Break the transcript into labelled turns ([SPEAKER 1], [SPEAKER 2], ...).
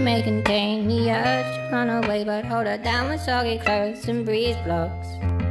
[SPEAKER 1] may contain the urge to run away, but hold her down with soggy clothes and breeze blocks.